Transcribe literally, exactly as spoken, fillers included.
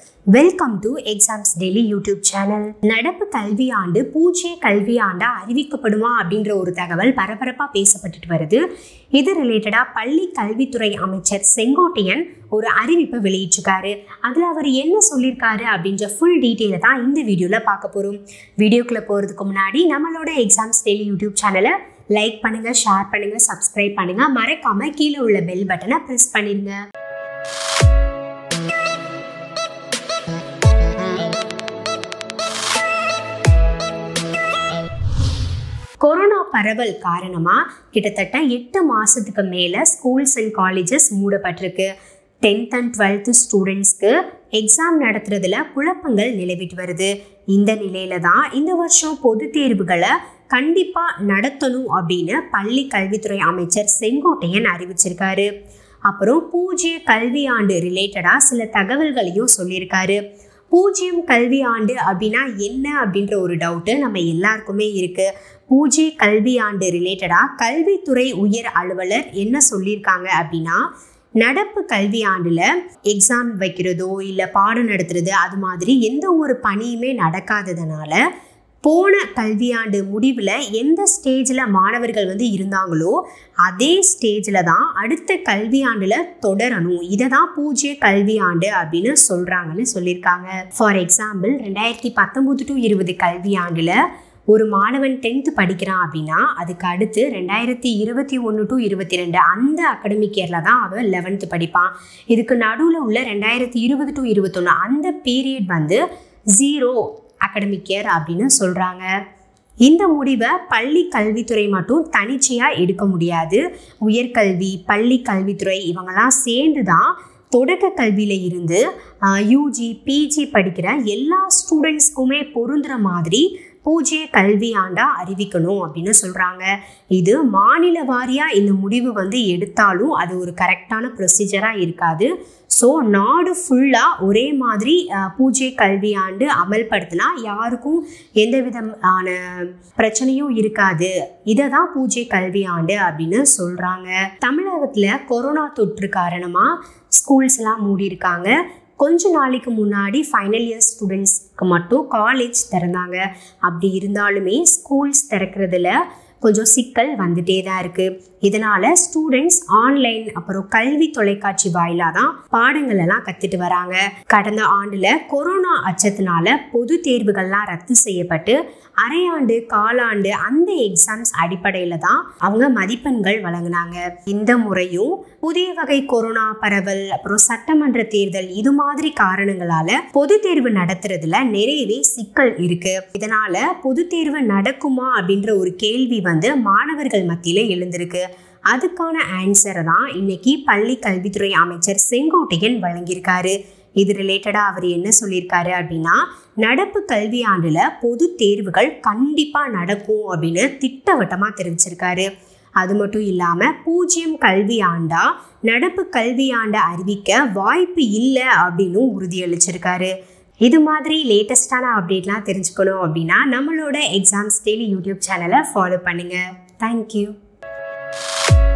Welcome to exams daily YouTube channel. நடப்பு கல்வியாண்டு பூஜ்ய கல்வியாண்டா அறிவிக்கப்படுமா அப்படின்ற ஒரு தகவல் பரபரப்பாக பேசப்பட்டுட்டு வருது. இது ரிலேட்டடாக பள்ளி கல்வித்துறை அமைச்சர் செங்கோட்டையன் ஒரு அறிவிப்பை வெளியிட்டிருக்காரு. அதில் அவர் என்ன சொல்லியிருக்காரு அப்படின்ற ஃபுல் டீட்டெயிலை தான் இந்த வீடியோவில் பார்க்க போகிறோம். வீடியோக்குள்ளே போகிறதுக்கு முன்னாடி நம்மளோட எக்ஸாம்ஸ் டெய்லி யூடியூப் சேனலை லைக் பண்ணுங்கள், ஷேர் பண்ணுங்கள், சப்ஸ்கிரைப் பண்ணுங்கள். மறக்காமல் கீழே உள்ள பெல் பட்டனை ப்ரெஸ் பண்ணிடுங்க. கொரோனா பரவல் காரணமாக கிட்டத்தட்ட எட்டு மாதத்துக்கு மேலே ஸ்கூல்ஸ் அண்ட் காலேஜஸ் மூடப்பட்டிருக்கு. டென்த் அண்ட் டுவெல்த்து ஸ்டூடெண்ட்ஸ்க்கு எக்ஸாம் நடத்துறதுல குழப்பங்கள் நிலவிட்டு வருது. இந்த நிலையில தான் இந்த வருஷம் பொது தேர்வுகளை கண்டிப்பாக நடத்தணும் அப்படின்னு பள்ளி கல்வித்துறை அமைச்சர் செங்கோட்டையன் அறிவிச்சிருக்காரு. அப்புறம் பூஜ்ய கல்வியாண்டு ரிலேட்டடாக சில தகவல்களையும் சொல்லியிருக்காரு. பூஜ்யம் கல்வி ஆண்டு அப்படின்னா என்ன அப்படின்ற ஒரு டவுட்டு நம்ம எல்லாருக்குமே இருக்குது. பூஜ்ய கல்வி ஆண்டு ரிலேட்டடாக கல்வித்துறை உயர் அலுவலர் என்ன சொல்லியிருக்காங்க அப்படின்னா, நடப்பு கல்வி ஆண்டில் எக்ஸாம் வைக்கிறதோ இல்லை பாடம் நடத்துறது அது மாதிரி எந்த ஒரு பணியுமே நடக்காததுனால போன கல்வியாண்டு முடிவில் எந்த ஸ்டேஜில் மாணவர்கள் வந்து இருந்தாங்களோ அதே ஸ்டேஜில் தான் அடுத்த கல்வியாண்டில் தொடரணும். இதை தான் பூஜ்ய கல்வியாண்டு அப்படின்னு சொல்கிறாங்கன்னு சொல்லியிருக்காங்க. ஃபார் எக்ஸாம்பிள், ரெண்டாயிரத்தி பத்தொம்போது டு இருபது கல்வியாண்டில் ஒரு மாணவன் டென்த்து படிக்கிறான் அப்படின்னா அதுக்கு அடுத்து ரெண்டாயிரத்தி இருபத்தி ஒன்று டு இருபத்தி ரெண்டு அந்த அகடமிக் இயரில் தான் அவன் லெவன்த்து படிப்பான். இதுக்கு நடுவில் உள்ள ரெண்டாயிரத்தி இருபது டு இருபத்தொன்று அந்த பீரியட் வந்து ஜீரோ அகடமிக் இயர் அப்படின்னு சொல்கிறாங்க. இந்த முடிவை பள்ளி கல்வித்துறை மட்டும் தனிச்சையாக எடுக்க முடியாது. உயர்கல்வி, பள்ளி கல்வித்துறை இவங்கெல்லாம் சேர்ந்து தான் தொடக்க கல்வியில் இருந்து யூஜி பிஜி படிக்கிற எல்லா ஸ்டூடெண்ட்ஸ்க்குமே பொருந்துகிற மாதிரி பூஜ்ய கல்வி ஆண்டா அறிவிக்கணும் அப்படின்னு சொல்கிறாங்க. இது மாநில வாரியாக இந்த முடிவு வந்து எடுத்தாலும் அது ஒரு கரெக்டான ப்ரொசீஜராக இருக்காது. ஸோ நாடு ஃபுல்லாக ஒரே மாதிரி பூஜ்ய கல்வி ஆண்டு அமல்படுத்தினா யாருக்கும் எந்த விதமான பிரச்சனையும் இருக்காது. இதை தான் பூஜ்ய கல்வி ஆண்டு அப்படின்னு சொல்கிறாங்க. தமிழகத்தில் கொரோனா தொற்று காரணமாக ஸ்கூல்ஸ்லாம் மூடியிருக்காங்க. கொஞ்ச நாளைக்கு முன்னாடி ஃபைனல் இயர் ஸ்டூடெண்ட்ஸ்க்கு மட்டும் காலேஜ் திறந்தாங்க. அப்படி இருந்தாலுமே ஸ்கூல்ஸ் திறக்கிறதுல கொஞ்சம் சிக்கல் வந்துட்டே தான் இருக்குது. இதனால் ஸ்டூடெண்ட்ஸ் ஆன்லைன் அப்புறம் கல்வி தொலைக்காட்சி வாயிலாக தான் பாடங்கள் எல்லாம் கற்றுட்டு வராங்க. கடந்த ஆண்டில் கொரோனா அச்சத்தினால பொது தேர்வுகள்லாம் ரத்து செய்யப்பட்டு அரையாண்டு காலாண்டு அந்த எக்ஸாம்ஸ் அடிப்படையில் தான் அவங்க மதிப்பெண்கள் வழங்கினாங்க. இந்த முறையும் புதிய வகை கொரோனா பரவல் அப்புறம் சட்டமன்ற தேர்தல் இது மாதிரி காரணங்களால பொது தேர்வு நடத்துறதுல நிறையவே சிக்கல் இருக்கு. இதனால பொது தேர்வு நடக்குமா அப்படின்ற ஒரு கேள்வி வந்து மாணவர்கள் மத்தியில் எழுந்திருக்கு. அதுக்கான ஆன்சரை தான் இன்னைக்கு பள்ளி கல்வித்துறை அமைச்சர் செங்கோட்டையன் வழங்கியிருக்காரு. இது ரிலேட்டடாக அவர் என்ன சொல்லியிருக்காரு அப்படின்னா, நடப்பு கல்வி ஆண்டில் பொது தேர்வுகள் கண்டிப்பாக நடக்கும் அப்படின்னு திட்டவட்டமாக தெரிவிச்சிருக்காரு. அது மட்டும் இல்லாமல் பூஜ்யம் கல்வி ஆண்டா நடப்பு கல்வி ஆண்டை அறிவிக்க வாய்ப்பு இல்லை அப்படின்னு உறுதியளிச்சிருக்காரு. இது மாதிரி லேட்டஸ்டான அப்டேட்லாம் தெரிஞ்சுக்கணும் அப்படின்னா நம்மளோட எக்ஸாம்ஸ் டெய்லி யூடியூப் சேனலை ஃபாலோ பண்ணுங்கள். தேங்க்யூ.